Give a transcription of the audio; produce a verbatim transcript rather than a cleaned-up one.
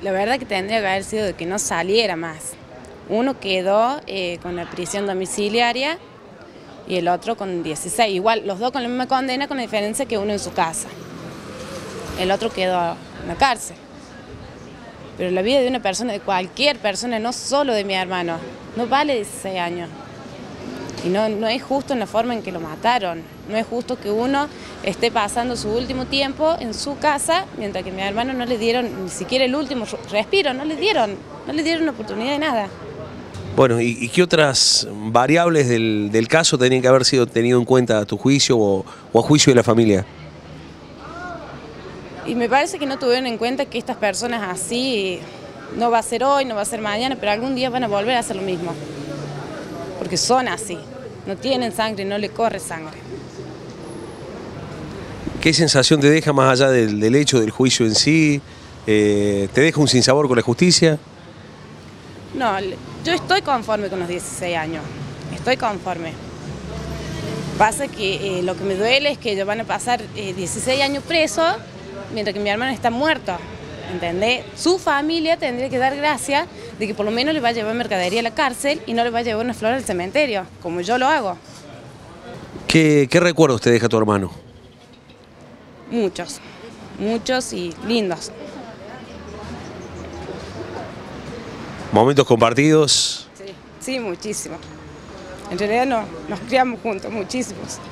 la verdad que tendría que haber sido de que no saliera más. Uno quedó eh, con la prisión domiciliaria y el otro con dieciséis. Igual, los dos con la misma condena, con la diferencia que uno en su casa. El otro quedó en la cárcel. Pero la vida de una persona, de cualquier persona, no solo de mi hermano, no vale dieciséis años. Y no, no es justo en la forma en que lo mataron. No es justo que uno esté pasando su último tiempo en su casa, mientras que a mi hermano no le dieron ni siquiera el último respiro, no le dieron, no le dieron oportunidad de nada. Bueno, ¿y, y qué otras variables del, del caso tenían que haber sido tenido en cuenta a tu juicio o, o a juicio de la familia? Y me parece que no tuvieron en cuenta que estas personas así, no va a ser hoy, no va a ser mañana, pero algún día van a volver a hacer lo mismo. Porque son así, no tienen sangre, no le corre sangre. ¿Qué sensación te deja más allá del, del hecho del juicio en sí? Eh, ¿Te deja un sinsabor con la justicia? No, yo estoy conforme con los dieciséis años, estoy conforme. Pasa que eh, lo que me duele es que ellos van a pasar eh, dieciséis años presos, mientras que mi hermano está muerto, ¿entendés? Su familia tendría que dar gracias de que por lo menos le va a llevar mercadería a la cárcel y no le va a llevar una flor al cementerio, como yo lo hago. ¿Qué, qué recuerdos te deja tu hermano? Muchos, muchos y lindos. ¿Momentos compartidos? Sí, sí, muchísimo. En realidad no, nos criamos juntos, muchísimos.